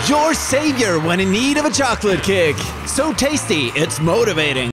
Your savior when in need of a chocolate kick. So tasty, it's motivating.